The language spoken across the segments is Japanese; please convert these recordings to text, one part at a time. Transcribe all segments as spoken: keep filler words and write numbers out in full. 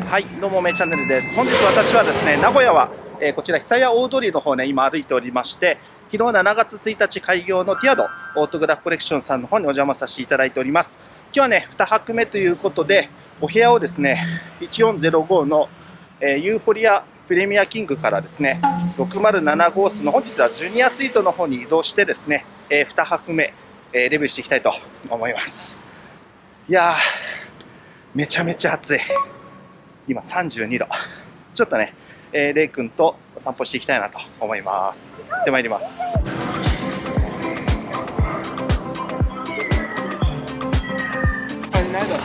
はい、どうもめチャンネルです。本日私はですね、名古屋は、えー、こちら久屋大通りの方ね、今歩いておりまして、昨日しちがつついたち開業のティアドオートグラフコレクションさんの方にお邪魔させていただいております。今日はね、に泊目ということで、お部屋をですね、いちよんゼロごの、えー、ユーフォリアプレミアキングからですね、ろくまるなな号室の本日はジュニアスイートの方に移動してですね、えー、に泊目、えー、レビューしていきたいと思います。いやー、めちゃめちゃ暑い。今さんじゅうにど。ちょっとね、えー、レイ君とお散歩していきたいなと思います。行ってまいります。足りないだって。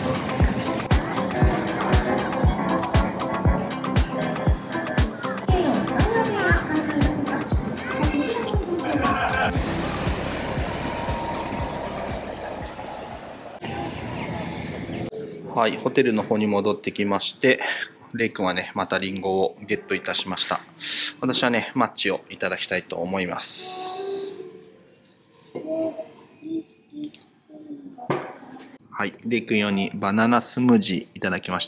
はい、ホテルの方に戻ってきまして、レイ君はね、またリンゴをゲットいたしました。私はね、マッチをいただきたいと思います。はい、レイ君用にバナナスムージーいただきました。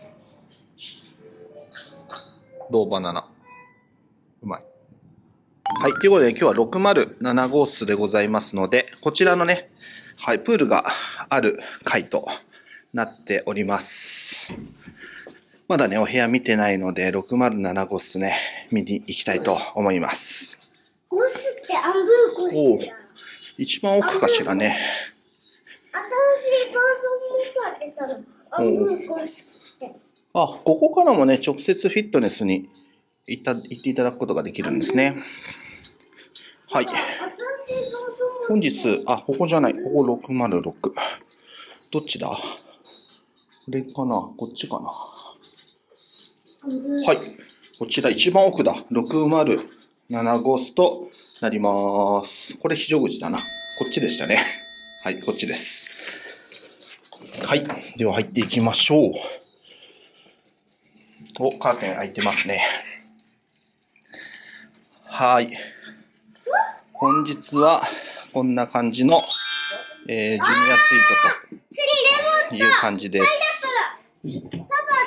どうバナナ。うまい。はい、ということで今日はろくまるなな号室でございますので、こちらのね、はい、プールがある階となっております。まだね、お部屋見てないので、ろくまるなな号室ね、見に行きたいと思います。 号室ってアンブー号室じゃん。 一番奥かしらね。 新しいバージョンもさ、出たの。アンブー号室って。 あ、ここからもね、直接フィットネスに行った、行っていただくことができるんですね。はい。本日、あ、ここじゃない。こころくまるろく。どっちだ？これかな？こっちかな？はい。こちら一番奥だ。ろくまるなな号室となります。これ非常口だな。こっちでしたね。はい、こっちです。はい。では入っていきましょう。お、カーテン開いてますね。はい。本日はこんな感じの、えー、ジュニアスイートという感じです。 パパ、次レモンとパイナッ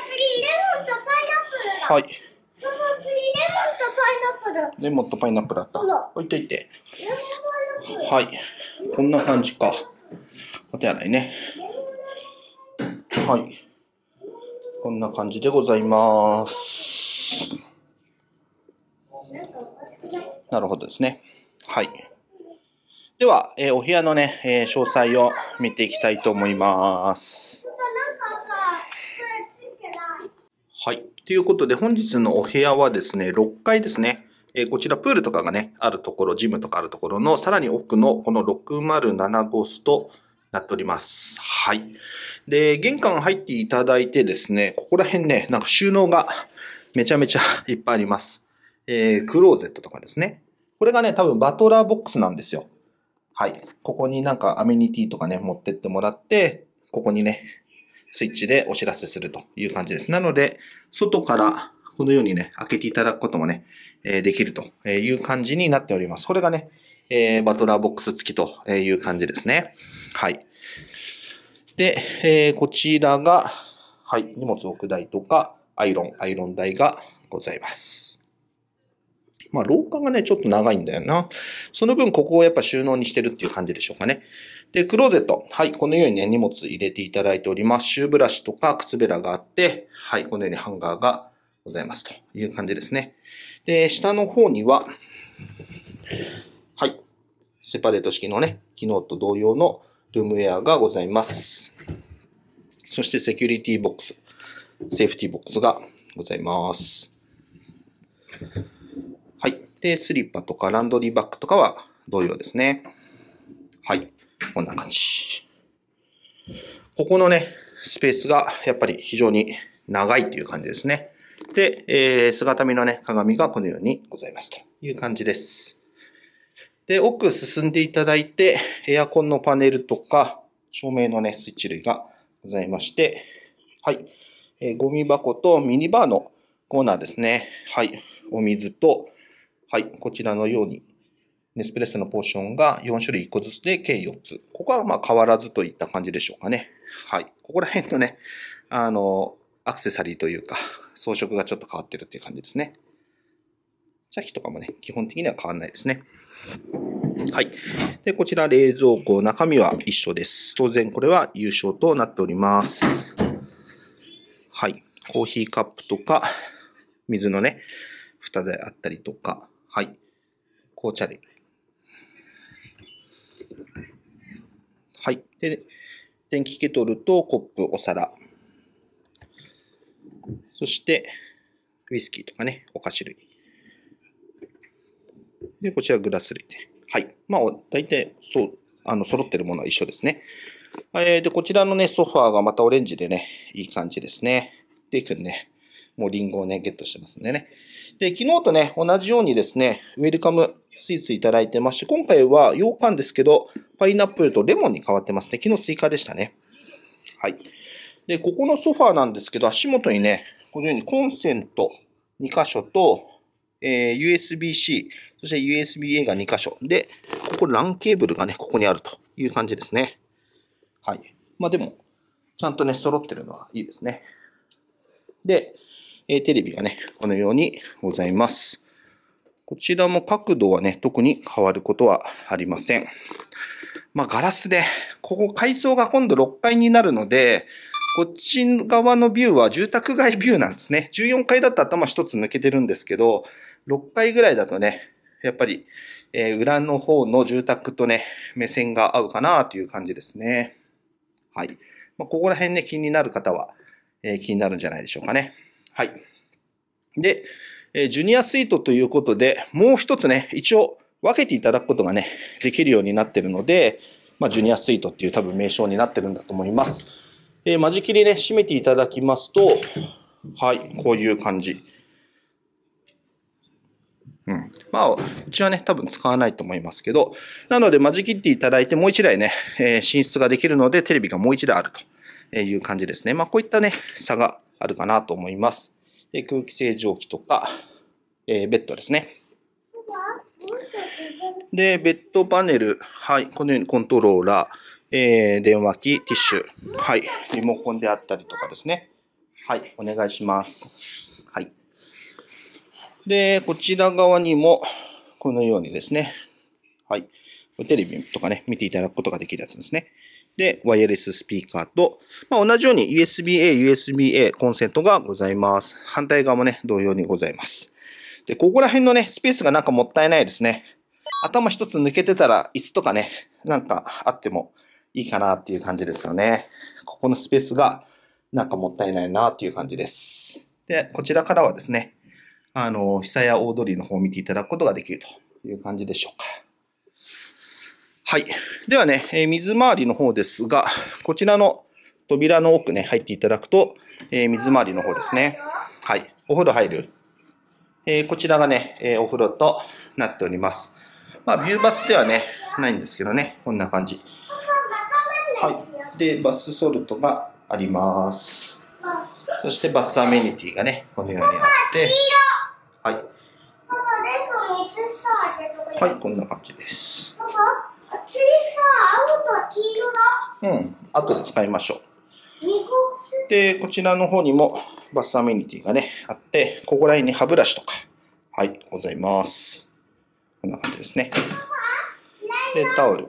プルだ。 はい。 パパ、次レモンとパイナップル。 レモンとパイナップルだった。置いといて。 レモンパイナップル。 はい。こんな感じか。お手洗いね。はい。こんな感じでございます。なるほどですね。はい。では、えー、お部屋のね、えー、詳細を見ていきたいと思います。はい。ということで、本日のお部屋はですね、ろっかいですね。えー、こちらプールとかがね、あるところ、ジムとかあるところの、さらに奥のこのろくまるなな号室となっております。はい。で、玄関入っていただいてですね、ここら辺ね、なんか収納がめちゃめちゃいっぱいあります。えー、クローゼットとかですね。これがね、多分バトラーボックスなんですよ。はい。ここになんかアメニティとかね、持ってってもらって、ここにね、スイッチでお知らせするという感じです。なので、外からこのようにね、開けていただくこともね、えー、できるという感じになっております。これがね、えー、バトラーボックス付きという感じですね。はい。で、えー、こちらが、はい、荷物置く台とか、アイロン、アイロン台がございます。まあ、廊下がね、ちょっと長いんだよな。その分、ここをやっぱ収納にしてるっていう感じでしょうかね。で、クローゼット。はい、このようにね、荷物入れていただいております。シューブラシとか靴べらがあって、はい、このようにハンガーがございますという感じですね。で、下の方には、はい、セパレート式のね、機能と同様のルームウェアがございます。そしてセキュリティボックス、セーフティボックスがございます。はい。で、スリッパとかランドリーバッグとかは同様ですね。はい。こんな感じ。ここのね、スペースがやっぱり非常に長いっていう感じですね。で、えー、姿見のね、鏡がこのようにございますという感じです。で、奥進んでいただいて、エアコンのパネルとか、照明のね、スイッチ類がございまして、はい。えー、ゴミ箱とミニバーのコーナーですね。はい。お水と、はい。こちらのように、ネスプレッソのポーションがよんしゅるいいっこずつで計よっつ。ここはまあ変わらずといった感じでしょうかね。はい。ここら辺のね、あの、 アクセサリーというか、装飾がちょっと変わってるっていう感じですね。茶器とかもね、基本的には変わらないですね。はい。で、こちら冷蔵庫、中身は一緒です。当然これは優勝となっております。はい。コーヒーカップとか、水のね、蓋であったりとか、はい。紅茶類。はい。で、電気ケトルとコップ、お皿。そして、ウイスキーとかね、お菓子類。で、こちらグラス類で。はい。まあ、大体、そう、あの、揃ってるものは一緒ですね。えー、で、こちらのね、ソファーがまたオレンジでね、いい感じですね。で、いくんね、もうリンゴをね、ゲットしてますんでね。で、昨日とね、同じようにですね、ウェルカムスイーツいただいてまして、今回は羊羹ですけど、パイナップルとレモンに変わってますね。昨日スイカでしたね。はい。で、ここのソファーなんですけど、足元にね、このようにコンセントに箇所と、えー、ユーエスビー-C、そして ユーエスビー-A がに箇所。で、ここ ラン ケーブルがね、ここにあるという感じですね。はい。まあでも、ちゃんとね、揃ってるのはいいですね。で、えー、テレビがね、このようにございます。こちらも角度はね、特に変わることはありません。まあガラスで、ここ階層が今度ろっかいになるので、こっち側のビューは住宅街ビューなんですね。じゅうよんかいだと頭一つ抜けてるんですけど、ろっかいぐらいだとね、やっぱり、えー、裏の方の住宅とね、目線が合うかなという感じですね。はい。まあ、ここら辺ね、気になる方は、えー、気になるんじゃないでしょうかね。はい。で、えー、ジュニアスイートということで、もう一つね、一応分けていただくことがね、できるようになっているので、まあ、ジュニアスイートっていう多分名称になってるんだと思います。えー、間仕切りね、閉めていただきますと、はい、こういう感じ。うん。まあ、うちはね、多分使わないと思いますけど、なので、間仕切っていただいて、もう一台ね、えー、寝室ができるので、テレビがもう一台あるという感じですね。まあ、こういったね、差があるかなと思います。で、空気清浄機とか、えー、ベッドですね。で、ベッドパネル、はい、このようにコントローラー、えー、電話機、ティッシュ、はい、リモコンであったりとかですね。はい、お願いします。はい。で、こちら側にも、このようにですね。はい。テレビとかね、見ていただくことができるやつですね。で、ワイヤレススピーカーと、まあ、同じように ユーエスビー-A、ユーエスビー-A コンセントがございます。反対側もね、同様にございます。で、ここら辺のね、スペースがなんかもったいないですね。頭一つ抜けてたら、椅子とかね、なんかあってもいいかなっていう感じですよね。ここのスペースがなんかもったいないなっていう感じです。で、こちらからはですね、あの、久屋大通りの方を見ていただくことができるという感じでしょうか。はい。ではね、えー、水回りの方ですが、こちらの扉の奥ね、入っていただくと、えー、水回りの方ですね。はい。お風呂入る。えー、こちらがね、えー、お風呂となっております。まあ、ビューバスではね、ないんですけどね、こんな感じ。はい。で、バスソルトがあります。そしてバスアメニティがね、このようにあって、はい。はい、こんな感じです。 パパ、あっちにさ、青と黄色だ。 うん、後で使いましょう。で、こちらの方にもバスアメニティがね、あって、ここら辺に歯ブラシとか、はい、ございます。こんな感じですね。で、タオル。こ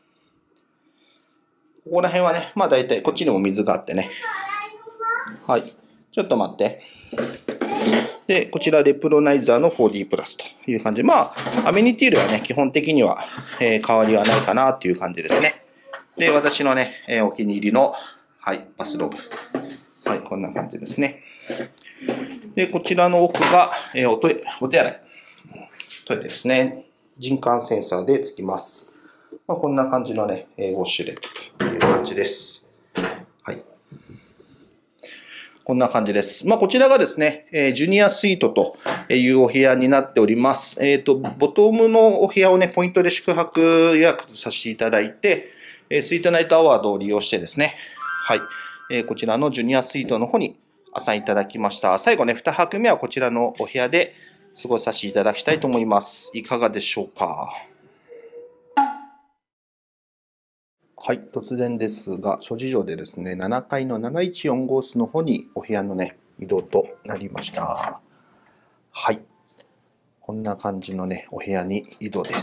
こら辺はね、まあ大体こっちにも水があってね。はい。ちょっと待って。で、こちらでプロナイザーの フォーディー プラスという感じ。まあ、アメニティー類はね、基本的には、えー、変わりはないかなっていう感じですね。で、私のね、えー、お気に入りの、はい、バスローブ。はい、こんな感じですね。で、こちらの奥が、えー、おトイレ、お手洗い。トイレですね。人感センサーでつきます。まあ、こんな感じのね、ウォッシュレットという感じです。はい。こんな感じです。まあ、こちらがですね、ジュニアスイートというお部屋になっております。えっと、ボトムのお部屋をね、ポイントで宿泊予約させていただいて、スイートナイトアワードを利用してですね、はい。こちらのジュニアスイートの方にアサインいただきました。最後ね、に泊目はこちらのお部屋で過ごさせていただきたいと思います。いかがでしょうか。 はい、突然ですが、諸事情でですね、ななかいのなないちよん号室の方にお部屋のね、移動となりました。はい。こんな感じのね、お部屋に移動です。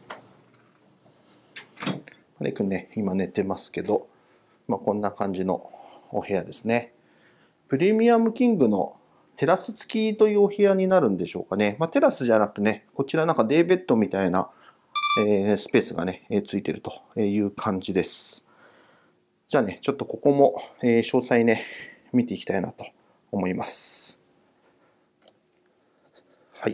ハレくんね、今寝てますけど、まあ、こんな感じのお部屋ですね。プレミアムキングのテラス付きというお部屋になるんでしょうかね。まあ、テラスじゃなくね、こちらなんかデイベッドみたいなえー、スペースがね、えー、ついてるという感じです。じゃあね、ちょっとここも、えー、詳細ね、見ていきたいなと思います。はい。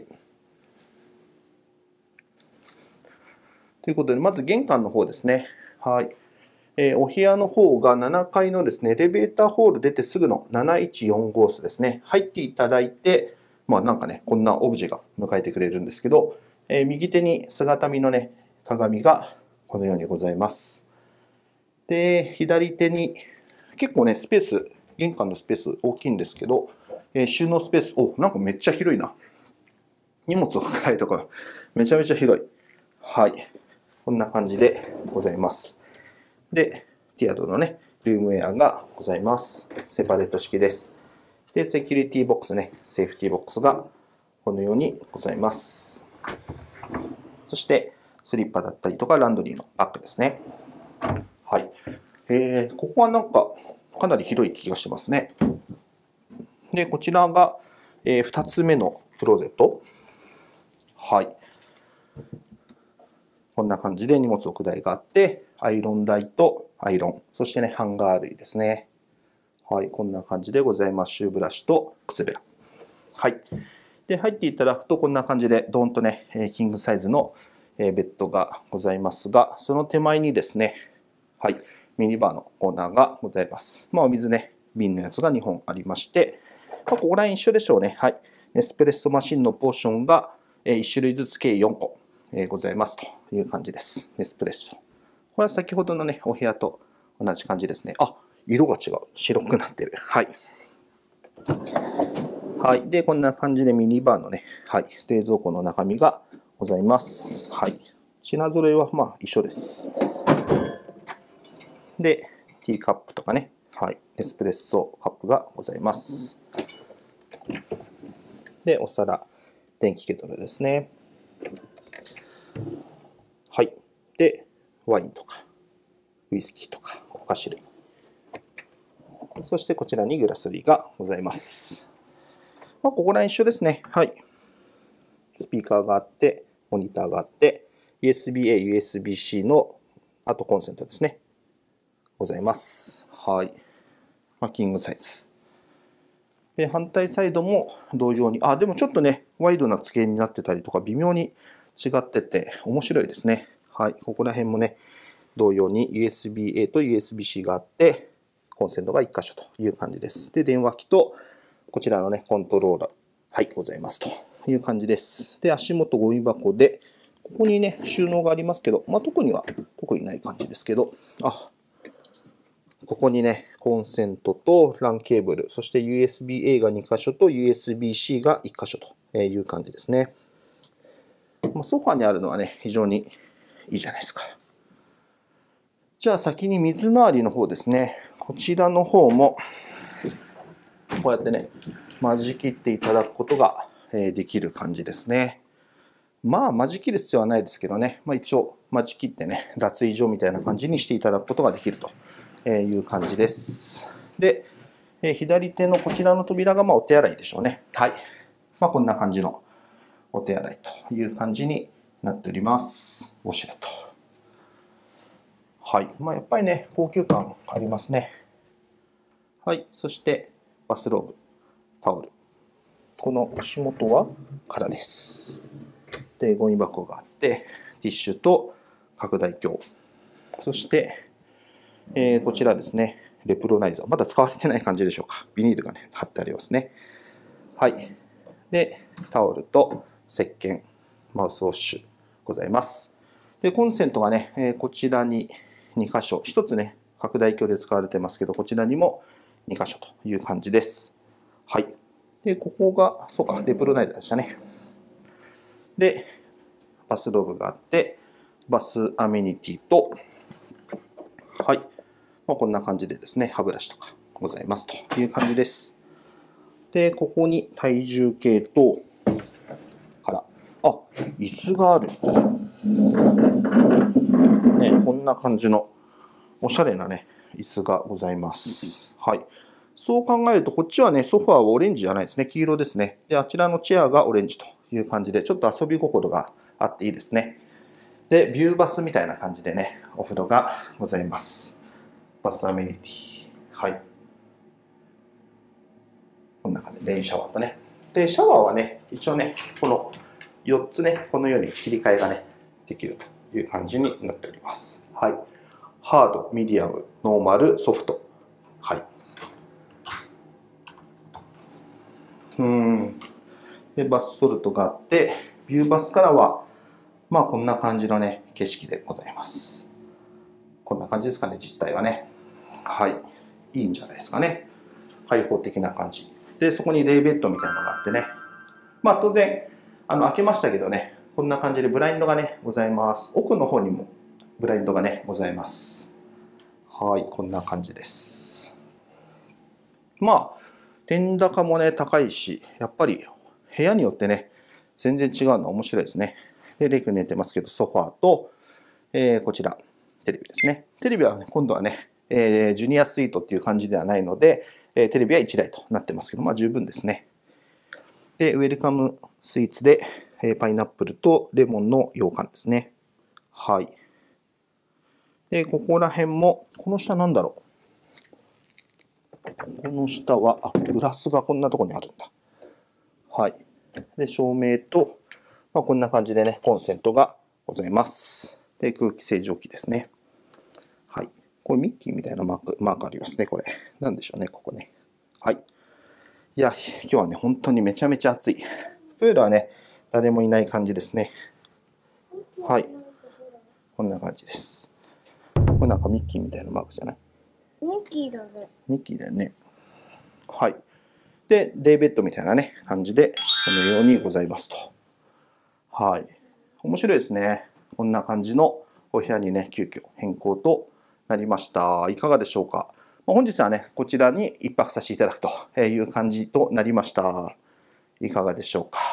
ということで、まず玄関の方ですね。はい。えー、お部屋の方がななかいのですね、エレベーターホール出てすぐのなないちよん号室ですね。入っていただいて、まあなんかね、こんなオブジェが迎えてくれるんですけど、えー、右手に姿見のね、鏡がこのようにございます。で、左手に結構ね、スペース、玄関のスペース大きいんですけど、えー、収納スペース、お、なんかめっちゃ広いな。荷物を置く台とか、めちゃめちゃ広い。はい。こんな感じでございます。で、ティアドのね、ルームウェアがございます。セパレート式です。で、セキュリティボックスね、セーフティボックスがこのようにございます。そして、スリッパだったりとか、ランドリーのバッグですね。はい。えー、ここはなんか、かなり広い気がしますね。で、こちらが、えー、ふたつめのクローゼット。はい。こんな感じで荷物置く台があって、アイロン台とアイロン、そしてね、ハンガー類ですね。はい。こんな感じでございます。シューブラシと靴べら。はい。で、入っていただくと、こんな感じで、ドーンとね、キングサイズのベッドがございますが、その手前にですね、はい、ミニバーのコーナーがございます。まあ、お水ね、瓶のやつがにほんありまして、まあ、ここら辺一緒でしょうね。はい。エスプレッソマシンのポーションがいっしゅるいずつ計よんこございますという感じです。エスプレッソ。これは先ほどのね、お部屋と同じ感じですね。あ、色が違う。白くなってる。はい。はい。で、こんな感じでミニバーのね、はい、冷蔵庫の中身がございます。はい。品揃えはまあ一緒です。で、ティーカップとかね、はい、エスプレッソカップがございます。で、お皿、電気ケトルですね。はい。で、ワインとか、ウイスキーとか、お菓子類。そしてこちらにグラス類がございます。まあ、ここら一緒ですね。はい。スピーカーがあって、モニターがあって、ユーエスビーエー、ユーエスビーシー の、あとコンセントですね。ございます。はい。まあ、キングサイズ。で、反対サイドも同様に、あ、でもちょっとね、ワイドな付けになってたりとか、微妙に違ってて、面白いですね。はい。ここら辺もね、同様に ユーエスビーエー と ユーエスビーシー があって、コンセントがいっ箇所という感じです。で、電話機と、こちらのね、コントローラー、はい、ございますという感じです。で、足元ゴミ箱で、ここにね、収納がありますけど、まあ、特には、特にない感じですけど、あ、ここにね、コンセントと ラン ケーブル、そして ユーエスビーエー がに箇所と ユーエスビーシー がいっ箇所という感じですね。まあ、ソファにあるのはね、非常にいいじゃないですか。じゃあ先に水回りの方ですね。こちらの方も、こうやってね、間仕切っていただくことができる感じですね。まあ、間仕切る必要はないですけどね、まあ、一応間仕切ってね、脱衣所みたいな感じにしていただくことができるという感じです。で、左手のこちらの扉がまあお手洗いでしょうね。はい。まあ、こんな感じのお手洗いという感じになっております。ウォシュレット。はい。まあ、やっぱりね、高級感ありますね。はい。そして、バスローブ、タオル。この足元は空です。で、ゴミ箱があって、ティッシュと拡大鏡。そして、えー、こちらですね、レプロナイザー。まだ使われてない感じでしょうか。ビニールがね、貼ってありますね。はい。で、タオルと石鹸、マウスウォッシュございます。で、コンセントがね、えー、こちらにに箇所。ひとつね、拡大鏡で使われてますけど、こちらにもに箇所という感じです。はい。で、ここが、そうか、レプロナイザーでしたね。で、バスローブがあって、バスアメニティと、 はい。まあ、こんな感じでですね、歯ブラシとかございますという感じです。で、ここに体重計と、から、あ、椅子がある。ね、こんな感じのおしゃれなね、椅子がございます。はい。そう考えると、こっちはね、ソファーはオレンジじゃないですね。黄色ですね。で、あちらのチェアがオレンジという感じで、ちょっと遊び心があっていいですね。で、ビューバスみたいな感じでね、お風呂がございます。バスアメニティ。はい。こんな感じでレインシャワーとね。で、シャワーはね、一応ね、このよっつね、このように切り替えがね、できるという感じになっております。はい。ハード、ミディアム、ノーマル、ソフト。はい。うん。で、バスソルトがあって、ビューバスからは、まあこんな感じのね、景色でございます。こんな感じですかね、実態はね。はい。いいんじゃないですかね。開放的な感じ。で、そこにレイベッドみたいなのがあってね。まあ当然、あの、開けましたけどね、こんな感じでブラインドがね、ございます。奥の方にもブラインドがね、ございます。はい、こんな感じです。まあ、天高もね、高いし、やっぱり部屋によってね、全然違うのは面白いですね。で、レイ君寝てますけど、ソファーと、えー、こちら、テレビですね。テレビはね、今度はね、えー、ジュニアスイートっていう感じではないので、えー、テレビはいちだいとなってますけど、まあ十分ですね。で、ウェルカムスイーツで、えー、パイナップルとレモンの羊羹ですね。はい。で、ここら辺も、この下なんだろう。この下は、あ、グラスがこんなところにあるんだ。はい。で、照明と、まあ、こんな感じでね、コンセントがございます。で、空気清浄機ですね。はい。これミッキーみたいなマーク、マークありますね、これ。なんでしょうね、ここね。はい。いや、今日はね、本当にめちゃめちゃ暑い。プールはね、誰もいない感じですね。はい。こんな感じです。これなんかミッキーみたいなマークじゃない？ ミッキーだね。 ミッキーだよね。はい。で、デイベッドみたいなね、感じで、このようにございますと。はい。面白いですね。こんな感じのお部屋にね、急遽変更となりました。いかがでしょうか。本日はね、こちらに一泊させていただくという感じとなりました。いかがでしょうか。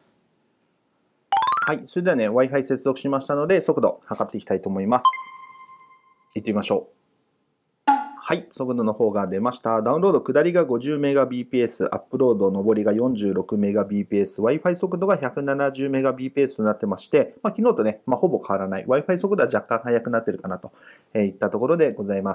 はい。それではね、Wi-Fi 接続しましたので、速度測っていきたいと思います。行ってみましょう。はい。速度の方が出ました。ダウンロード下りが ごじゅうメガビーピーエス、アップロード上りが よんじゅうろくメガビーピーエス、Wi-Fi 速度が ひゃくななじゅうメガビーピーエス となってまして、まあ、昨日とね、まあ、ほぼ変わらない。Wi-Fi 速度は若干速くなってるかなといったところでございます。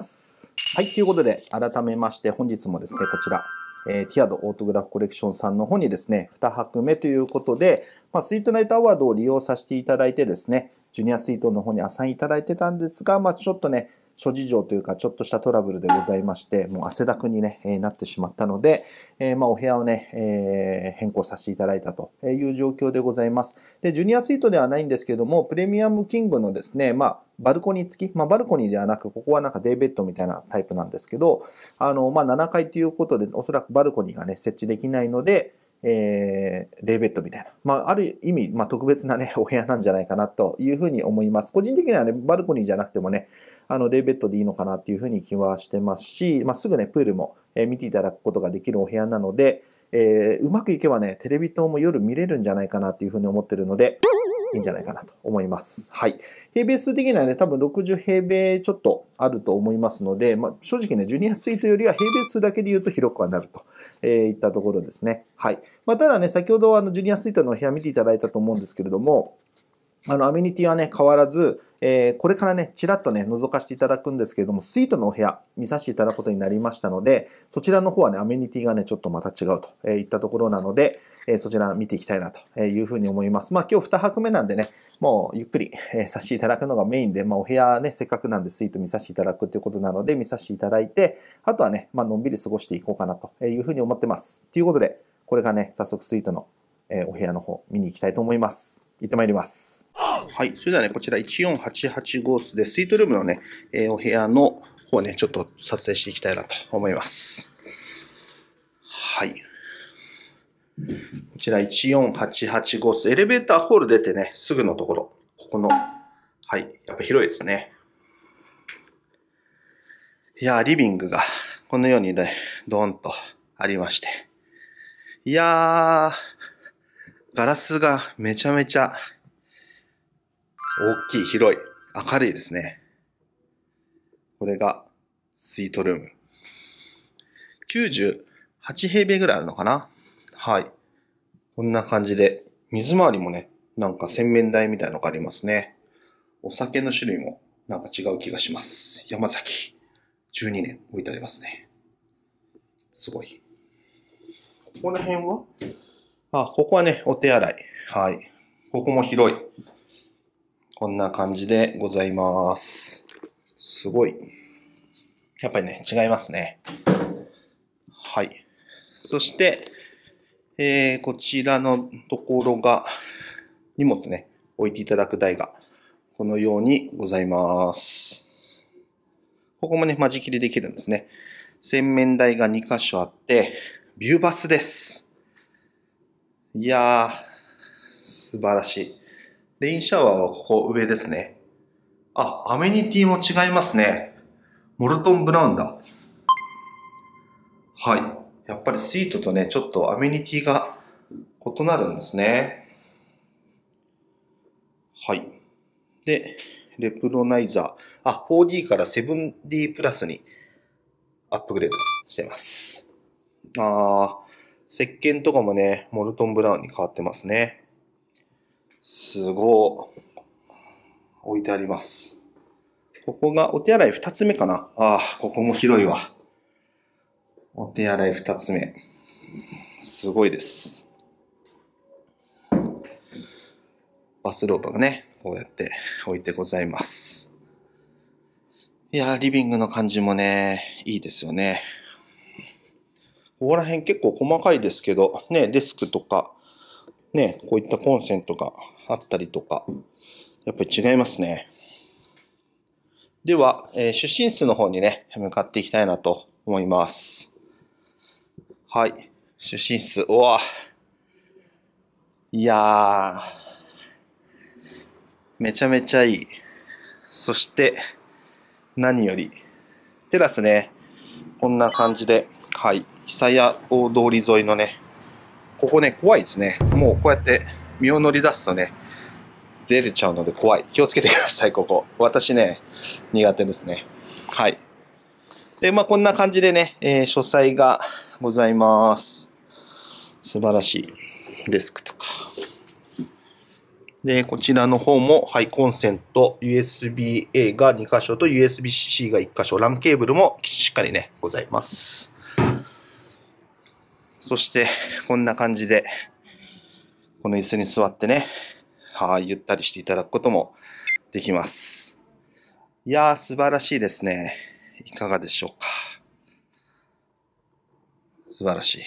はい。ということで、改めまして本日もですね、こちら、えー、ティアドオートグラフコレクションさんの方にですね、に泊目ということで、まあ、スイートナイトアワードを利用させていただいてですね、ジュニアスイートの方にアサインいただいてたんですが、まあ、ちょっとね、諸事情というか、ちょっとしたトラブルでございまして、もう汗だくに、ね、なってしまったので、えー、まあお部屋をね、えー、変更させていただいたという状況でございます。で、ジュニアスイートではないんですけども、プレミアムキングのですね、まあ、バルコニー付き、まあ、バルコニーではなく、ここはなんかデイベッドみたいなタイプなんですけど、あの、まあ、ななかいということで、おそらくバルコニーがね、設置できないので、えー、デイベッドみたいな。まあ、ある意味、まあ、特別なね、お部屋なんじゃないかなというふうに思います。個人的にはね、バルコニーじゃなくてもね、あの、デイベッドでいいのかなっていうふうに気はしてますし、まあ、すぐね、プールも、えー、見ていただくことができるお部屋なので、えー、うまくいけばね、テレビ塔も夜見れるんじゃないかなっていうふうに思ってるので、いいんじゃないかなと思います。はい。平米数的にはね、多分ろくじゅう平米ちょっとあると思いますので、まあ、正直ね、ジュニアスイートよりは平米数だけで言うと広くはなると、えー、いったところですね。はい。まあ、ただね、先ほどあのジュニアスイートのお部屋見ていただいたと思うんですけれども、あの、アメニティはね、変わらず、えー、これからね、ちらっとね、覗かせていただくんですけれども、スイートのお部屋、見させていただくことになりましたので、そちらの方はね、アメニティがね、ちょっとまた違うといったところなので、えー、そちら見ていきたいなというふうに思います。まあ、今日に泊目なんでね、もうゆっくり、えー、させていただくのがメインで、まあ、お部屋ね、せっかくなんでスイート見させていただくということなので、見させていただいて、あとはね、まあのんびり過ごしていこうかなというふうに思ってます。ということで、これからね、早速スイートの、えー、お部屋の方、見に行きたいと思います。行ってまいります。はい。それではね、こちらいちよんはちはち号室で、スイートルームのね、えー、お部屋の方をね、ちょっと撮影していきたいなと思います。はい。こちらいちよんはちはち号室、エレベーターホール出てね、すぐのところ、ここの、はい。やっぱ広いですね。 いやー、リビングがこのようにね、ドーンとありまして。いやー、ガラスがめちゃめちゃ大きい、広い、明るいですね。これがスイートルーム。きゅうじゅうはち平米ぐらいあるのかな。はい。こんな感じで、水回りもね、なんか洗面台みたいなのがありますね。お酒の種類もなんか違う気がします。山崎。じゅうにねん置いてありますね。すごい。ここら辺はあ、ここはね、お手洗い。はい。ここも広い。こんな感じでございます。すごい。やっぱりね、違いますね。はい。そして、えー、こちらのところが、荷物ね、置いていただく台が、このようにございます。ここもね、間仕切りできるんですね。洗面台がに箇所あって、ビューバスです。いやー、素晴らしい。レインシャワーはここ上ですね。あ、アメニティも違いますね。モルトンブラウンだ。はい。やっぱりスイートとね、ちょっとアメニティが異なるんですね。はい。で、レプロナイザー。あ、フォーディー から セブンディー プラスにアップグレードしてます。あー、石鹸とかもね、モルトンブラウンに変わってますね。すごい。置いてあります。ここがお手洗い二つ目かな。あー、ここも広いわ。お手洗い二つ目。すごいです。バスローブがね、こうやって置いてございます。いやー、リビングの感じもね、いいですよね。ここら辺結構細かいですけど、ね、デスクとか、ね、こういったコンセントがあったりとか、やっぱり違いますね。では、えー、出身室の方にね、向かっていきたいなと思います。はい。出身室。うわ。いやー。めちゃめちゃいい。そして、何より、テラスね、こんな感じで、はい。久屋大通り沿いのね、ここね、怖いですね。もうこうやって身を乗り出すとね、出れちゃうので怖い。気をつけてください、ここ。私ね、苦手ですね。はい。で、まあこんな感じでね、えー、書斎がございます。素晴らしい。デスクとか。で、こちらの方も、はい、コンセント、ユーエスビーエー がに箇所と ユーエスビーシー がいっ箇所、ランケーブルもしっかりね、ございます。そして、こんな感じで、この椅子に座ってね、はい、ゆったりしていただくこともできます。いやー、素晴らしいですね。いかがでしょうか。素晴らしい。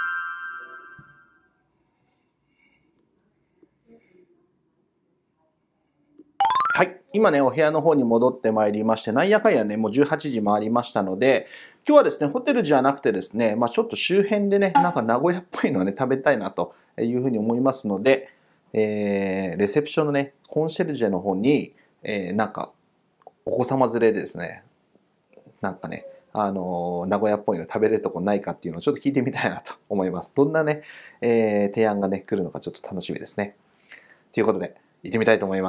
はい。今ね、お部屋の方に戻ってまいりまして、なんやかんやね、もうじゅうはちじ回りましたので、今日はですね、ホテルじゃなくてですね、まあちょっと周辺でね、なんか名古屋っぽいのをね、食べたいなというふうに思いますので、えー、レセプションのね、コンシェルジェの方に、えー、なんか、お子様連れでですね、なんかね、あのー、名古屋っぽいの食べれるとこないかっていうのをちょっと聞いてみたいなと思います。どんなね、えー、提案がね、来るのかちょっと楽しみですね。ということで、行ってみたいと思います。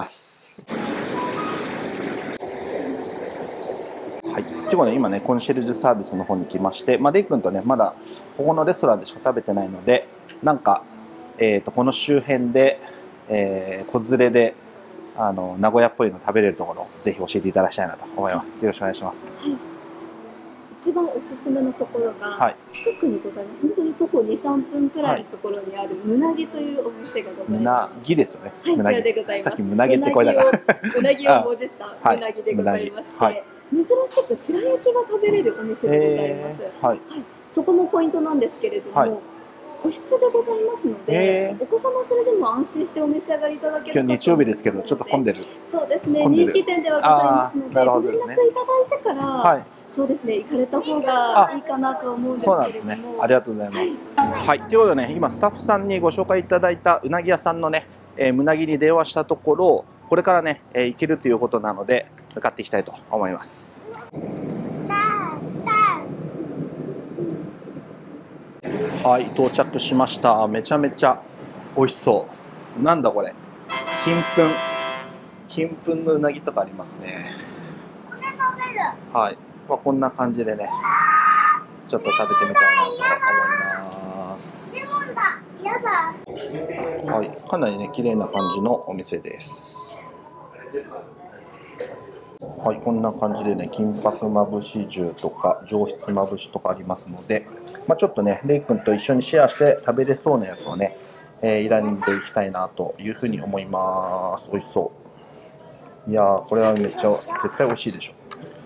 はい。ということで、今ね、コンシェルジュサービスの方に来まして、まあ、レイ君とね、まだここのレストランでしか食べてないので、なんか、えっと、この周辺で、えー、子連れで、あの、名古屋っぽいの食べれるところ、ぜひ教えていただきたいなと思います。よろしくお願いします。 はい。一番おすすめのところが、 はい、 近くにございます。本当に徒歩に、さんぷんくらいのところにある、むなぎというお店がございます。 むなぎですよね。 はい、それでございます。 さっきむなぎって声だから。 うなぎをもじったむなぎでございまして、はい、珍しく白焼きが食べれるお店でございます。はい、はい。そこもポイントなんですけれども、はい、個室でございますので、お子様それでも安心してお召し上がりいただけるかと思います。 今日日曜日ですけど、ちょっと混んでる。 そうですね。人気店ではございますので、ご連絡いただいてから、はい、そうですね、行かれた方がいいかなと思うんですけれども。そうなんですね。ありがとうございます。はい、はい、ということでね、今スタッフさんにご紹介いただいたうなぎ屋さんのね、えー、むなぎに電話したところ、これからね、えー、行けるということなので、向かっていきたいと思います。 はい、到着しました。めちゃめちゃ美味しそう。なんだこれ。金粉。金粉のうなぎとかありますね。 これ食べる。 はい。まあ、こんな感じでね、ちょっと食べてみたいなと思います。 レモンだ。やだ。 はい、かなりね、綺麗な感じのお店です。はい、こんな感じでね、金箔まぶし重とか上質まぶしとかありますので、まあ、ちょっとね、レイ君と一緒にシェアして食べれそうなやつをね、えー、選んでいきたいなというふうに思います。美味しそう。いやー、これはめっちゃ絶対美味しいでし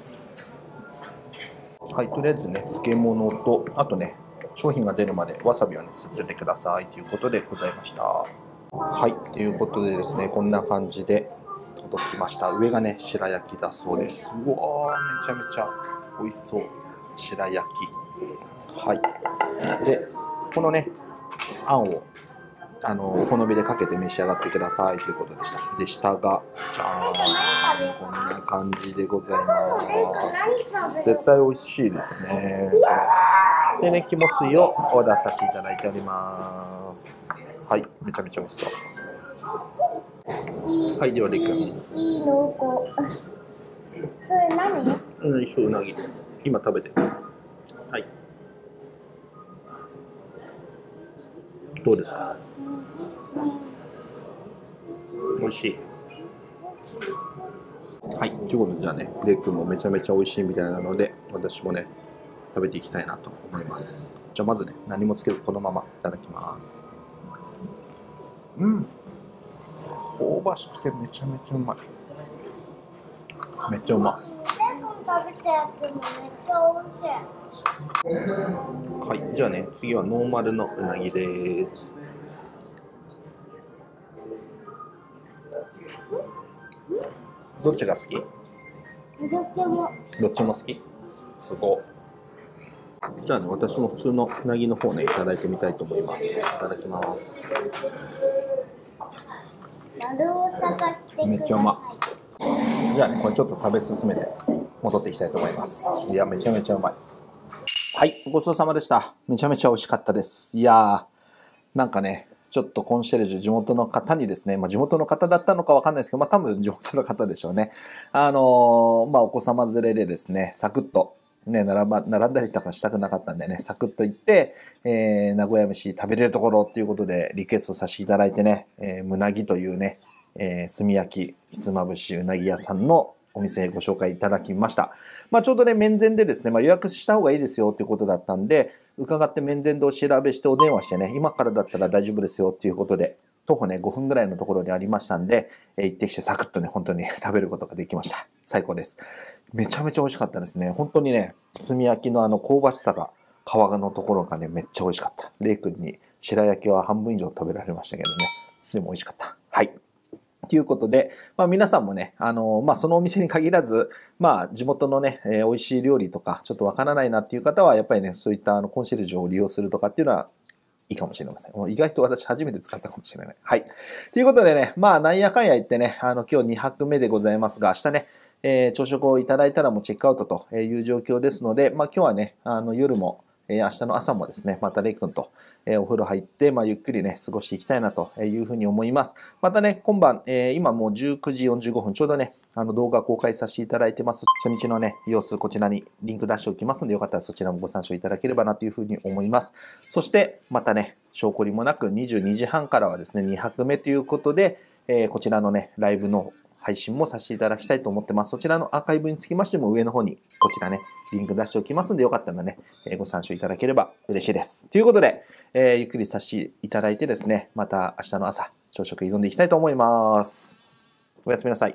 ょ。はい、とりあえずね、漬物と、あとね、商品が出るまでわさびをね、吸っててくださいということでございました。はい、ということでですね、こんな感じで届きました。上がね、白焼きだそうです。うわー、めちゃめちゃ美味しそう。白焼き。はい。で、このね、あんを、あの、お好みでかけて召し上がってくださいということでした。で、下が、じゃーん、こんな感じでございます。絶対美味しいですね。でね、肝水をオーダーさせていただいております。はい、めちゃめちゃ美味しそう。はい、ではレイ君。 いい濃厚。それ何？ うん、一緒うなぎ。今食べてます。はい。どうですか？美味しい。はい、ということでじゃあね、レイ君もめちゃめちゃ美味しいみたいなので、私もね、食べていきたいなと思います。じゃあまずね、何もつけずこのままいただきます。うん。香ばしくてめちゃめちゃうまい。めっちゃうまい。 食べたやつもめっちゃ美味しい。 はい、じゃあね、次はノーマルのうなぎです。どっちが好き？ どっちも。 どっちも好き？すごい。じゃあね、私も普通のうなぎの方ね、いただいてみたいと思います。いただきます。 丸を探してください。 めっちゃうまい。じゃあね、これちょっと食べ進めて戻っていきたいと思います。いや、めちゃめちゃうまい。はい、ごちそうさまでした。めちゃめちゃ美味しかったです。いやー、なんかね、ちょっとコンシェルジュ地元の方にですね、まあ地元の方だったのかわかんないですけど、まあ多分地元の方でしょうね。あのー、まあお子様連れでですね、サクッと、ね、並ば、並んだりとかしたくなかったんでね、サクッと行って、えー、名古屋飯食べれるところっていうことでリクエストさせていただいてね、えー、むなぎというね、えー、炭焼き、ひつまぶしうなぎ屋さんのお店ご紹介いただきました。まあちょうどね、面前でですね、まあ予約した方がいいですよっていうことだったんで、伺って面前でお調べしてお電話してね、今からだったら大丈夫ですよっていうことで、徒歩ね、ごふんぐらいのところにありましたんで、えー、行ってきてサクッとね、本当に食べることができました。最高です。めちゃめちゃ美味しかったですね。本当にね、炭焼きのあの香ばしさが、皮のところがね、めっちゃ美味しかった。レイ君に白焼きは半分以上食べられましたけどね。でも美味しかった。はい。ということで、まあ皆さんもね、あの、まあそのお店に限らず、まあ地元のね、えー、美味しい料理とか、ちょっとわからないなっていう方は、やっぱりね、そういったあのコンシェルジュを利用するとかっていうのは、いいかもしれません。もう意外と私初めて使ったかもしれない。はい。ということでね、まあなんやかんや言ってね、あの今日にはくめでございますが、明日ね、えー、朝食をいただいたらもうチェックアウトという状況ですので、まあ今日はね、あの夜も、えー、明日の朝もですね、またレイ君と、えー、お風呂入って、まあゆっくりね、過ごしていきたいなというふうに思います。またね、今晩、えー、今もうじゅうくじよんじゅうごふん、ちょうどね、あの動画公開させていただいてます。初日のね、様子、こちらにリンク出しておきますので、よかったらそちらもご参照いただければなというふうに思います。そして、またね、証拠りもなくにじゅうにじはんからはですね、にはくめということで、えー、こちらのね、ライブの配信もさせていただきたいと思ってます。そちらのアーカイブにつきましても上の方にこちらね、リンク出しておきますので、よかったらね、えー、ご参照いただければ嬉しいです。ということで、えー、ゆっくりさせていただいてですね、また明日の朝、朝食挑んでいきたいと思います。おやすみなさい。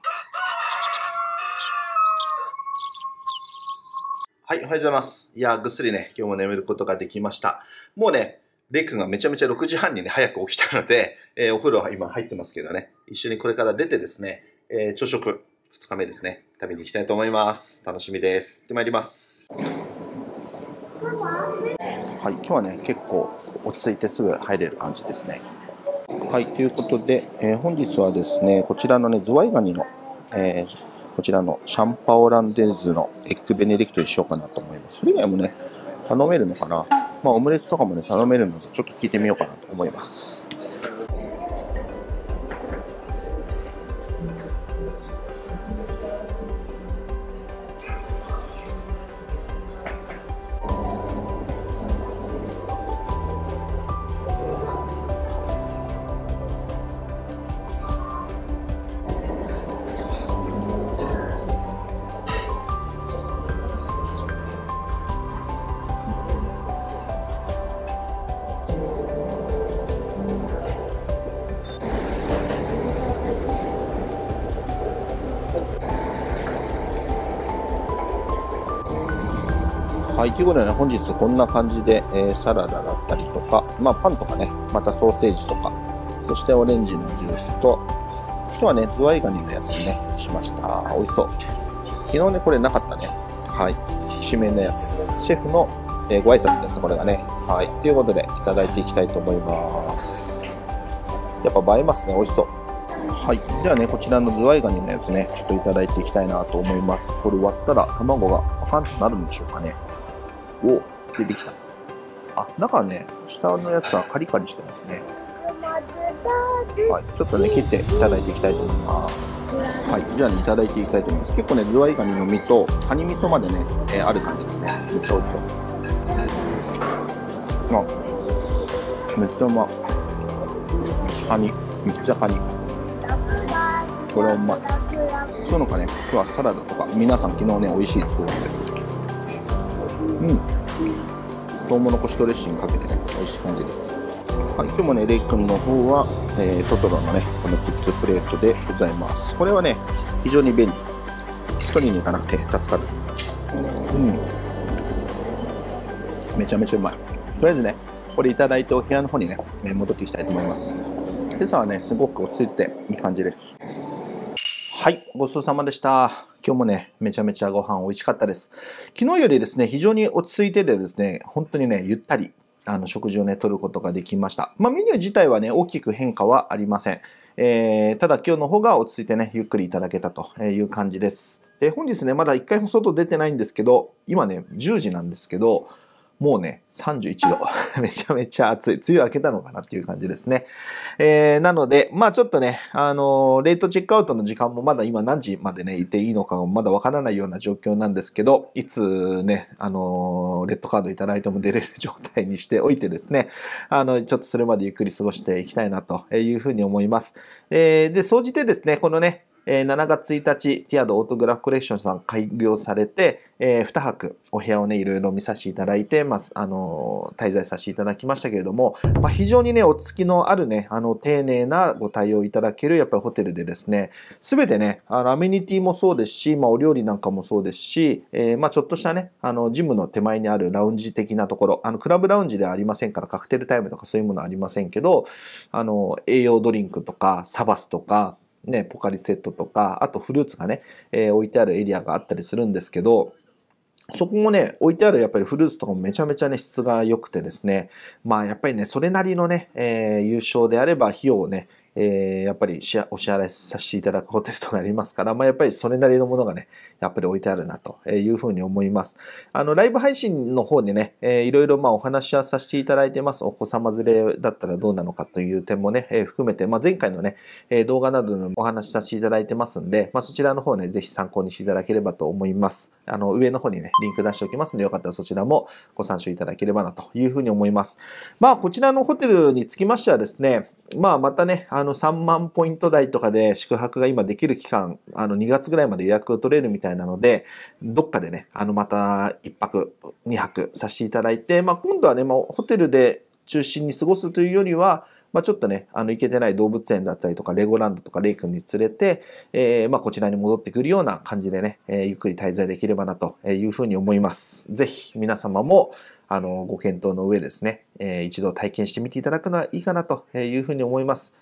はい、おはようございます。いや、ぐっすりね、今日も眠ることができました。もうね、レイ君がめちゃめちゃろくじはんにね、早く起きたので、えー、お風呂は今入ってますけどね、一緒にこれから出てですね、えー、朝食ふつかめですね、食べに行きたいと思います。楽しみです。行ってまいります。はい、今日はね、結構落ち着いてすぐ入れる感じですね。はい、ということで、えー、本日はですね、こちらのね、ズワイガニの、えー、こちらのシャンパオランデーズのエッグベネディクトにしようかなと思います。それ以外もね、頼めるのかな。 まあ、オムレツとかもね、頼めるので、ちょっと聞いてみようかなと思います。はい、ということでね、本日こんな感じで、えー、サラダだったりとか、まあパンとかね、またソーセージとか、そしてオレンジのジュースと、今日はね、ズワイガニのやつにね、しました。美味しそう。昨日ね、これなかったね。はい。締めのやつ。シェフの、えー、ご挨拶です、これがね。はい。ということで、いただいていきたいと思います。やっぱ映えますね、美味しそう。はい。ではね、こちらのズワイガニのやつね、ちょっといただいていきたいなと思います。これ割ったら卵がパンとなるんでしょうかね。お、出てきた。あ、中ね、下のやつはカリカリしてますね。はい、ちょっとね、切っていただいていきたいと思います。はい、じゃあね、いただいていきたいと思います。結構ね、ズワイガニの身とカニ味噌までね、えー、ある感じですね。めっちゃ美味しそう。あ、めっちゃうまい。カニ、めっちゃカニ。これはうまい。そういうのかね、今日はサラダとか、皆さん昨日ね、美味しいって言ってた。うん。トウモロコシドレッシングかけてね、美味しい感じです。はい、今日もね、レイ君の方は、えー、トトロのね、このキッズプレートでございます。これはね、非常に便利。取りに行かなくて助かる。うん。めちゃめちゃうまい。とりあえずね、これいただいてお部屋の方にね、戻っていきたいと思います。今朝はね、すごく落ち着いていい感じです。はい、ごちそうさまでした。今日もね、めちゃめちゃご飯美味しかったです。昨日よりですね、非常に落ち着いててですね、本当にね、ゆったり、あの、食事をね、取ることができました。まあ、メニュー自体はね、大きく変化はありません。えー、ただ今日の方が落ち着いてね、ゆっくりいただけたという感じです。で、本日ね、まだ一回も外出てないんですけど、今ね、じゅうじなんですけど、もうね、さんじゅういちど。めちゃめちゃ暑い。梅雨明けたのかなっていう感じですね。えー、なので、まあちょっとね、あのー、レートチェックアウトの時間もまだ今何時までね、いていいのかもまだわからないような状況なんですけど、いつね、あのー、レッドカードいただいても出れる状態にしておいてですね、あの、ちょっとそれまでゆっくり過ごしていきたいなというふうに思います。えー、で、総じてですね、このね、しちがつついたち、ティアドオートグラフコレクションさん開業されて、えー、にはくお部屋をね、いろいろ見させていただいて、まあ、あのー、滞在させていただきましたけれども、まあ、非常にね、落ち着きのあるね、あの、丁寧なご対応いただける、やっぱりホテルでですね、すべてね、あの、アメニティもそうですし、まあ、お料理なんかもそうですし、えー、まあ、ちょっとしたね、あの、ジムの手前にあるラウンジ的なところ、あの、クラブラウンジではありませんから、カクテルタイムとかそういうものはありませんけど、あの、栄養ドリンクとか、サバスとか、ね、ポカリセットとか、あとフルーツがね、えー、置いてあるエリアがあったりするんですけど、そこもね、置いてあるやっぱりフルーツとかもめちゃめちゃね、質が良くてですね、まあやっぱりね、それなりのね、えー、優勝であれば費用をね、えー、やっぱりお支払いさせていただくホテルとなりますから、まあやっぱりそれなりのものがね、やっぱり置いてあるなというふうに思います。あの、ライブ配信の方でね、えー、いろいろまあお話はさせていただいてます。お子様連れだったらどうなのかという点もね、えー、含めて、まあ前回のね、動画などのお話しさせていただいてますんで、まあそちらの方ね、ぜひ参考にしていただければと思います。あの、上の方にね、リンク出しておきますので、よかったらそちらもご参照いただければなというふうに思います。まあこちらのホテルにつきましてはですね、まあまたね、あのさんまんポイント台とかで宿泊が今できる期間、あのにがつぐらいまで予約を取れるみたいなので、どっかでね、あのまたいっぱく、にはくさせていただいて、まあ今度はね、まあ、ホテルで中心に過ごすというよりは、まあちょっとね、あの行けてない動物園だったりとか、レゴランドとかレイ君に連れて、えー、まあこちらに戻ってくるような感じでね、えー、ゆっくり滞在できればなというふうに思います。ぜひ皆様も、あの、ご検討の上ですね、えー、一度体験してみていただくのはいいかなというふうに思います。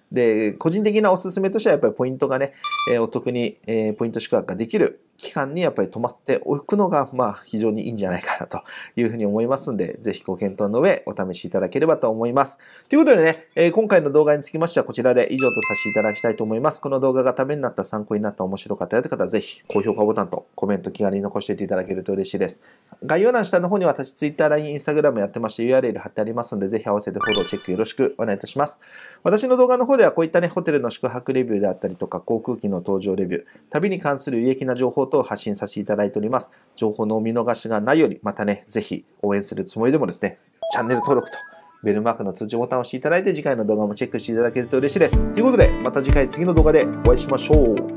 で、個人的なおすすめとしてはやっぱりポイントがね、えー、お得に、えー、ポイント宿泊ができる期間にやっぱり泊まっておくのが、まあ、非常にいいんじゃないかなというふうに思いますんで、ぜひご検討の上、お試しいただければと思います。ということでね、えー、今回の動画につきましてはこちらで以上とさせていただきたいと思います。この動画がためになった、参考になった、面白かったよという方は、ぜひ高評価ボタンとコメント気軽に残しておいていただけると嬉しいです。概要欄下の方に私、Twitter、ライン、Instagram やってまして ユーアールエル 貼ってありますので、ぜひ合わせてフォロー、チェックよろしくお願いいたします。私の動画の方ではこういったね、ホテルの宿泊レビューであったりとか、航空機の搭乗レビュー、旅に関する有益な情報等を発信させていただいております。情報のお見逃しがないように、またね、ぜひ応援するつもりでもですね、チャンネル登録とベルマークの通知ボタンを押していただいて、次回の動画もチェックしていただけると嬉しいです。ということで、また次回次の動画でお会いしましょう。